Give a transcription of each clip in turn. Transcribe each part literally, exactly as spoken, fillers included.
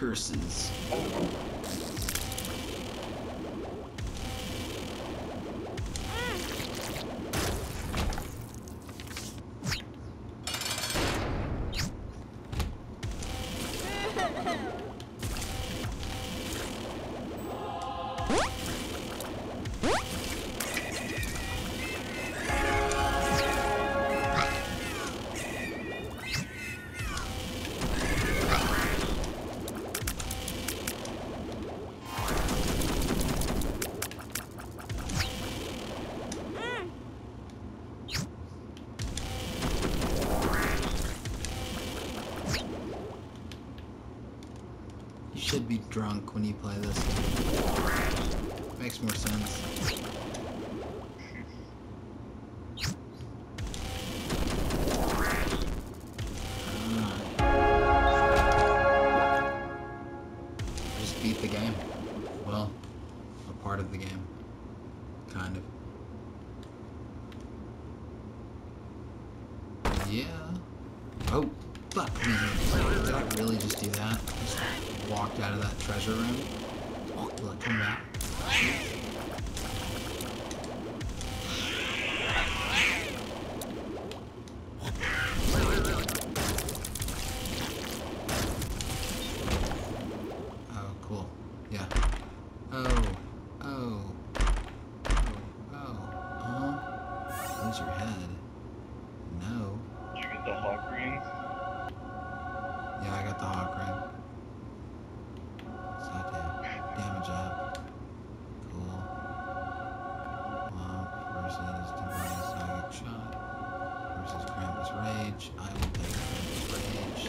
curses. You should be drunk when you play this. Makes more sense. I just beat the game. Well, a part of the game. Kind of. Yeah. Oh, fuck me. Did I really just do that? Just walked out of that treasure room? Will it come back? Oh, cool. Yeah. Oh. Oh. Oh. Oh. Huh? Lose your head. No. Did you get the hawk ring? Yeah, I got the hawk ring. What's that do? Damage up. Cool. Lump versus Divine Psychic Shot versus Krampus Rage. I will take Krampus Rage.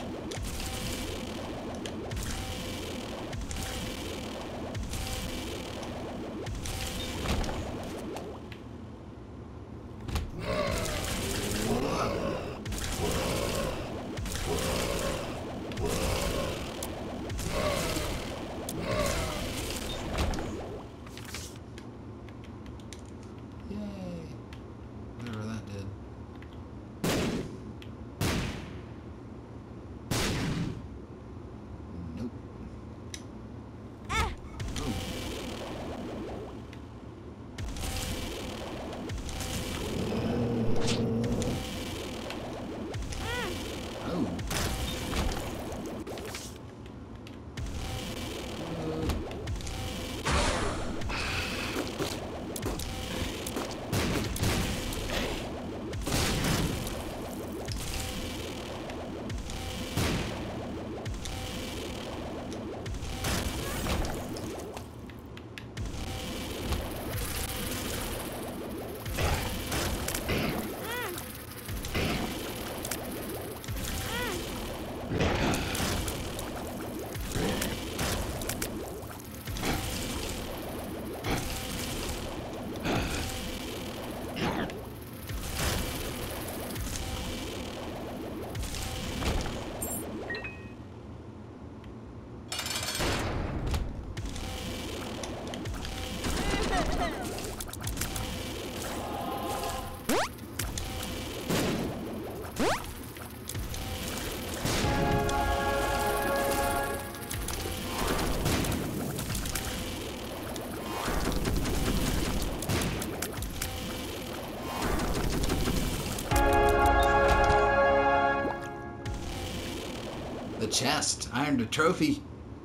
The chest. I earned a trophy.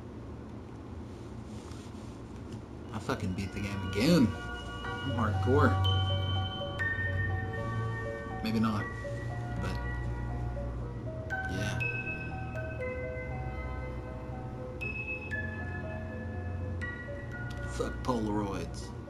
I fucking beat the game again. I'm hardcore. Maybe not, but yeah. Fuck Polaroids.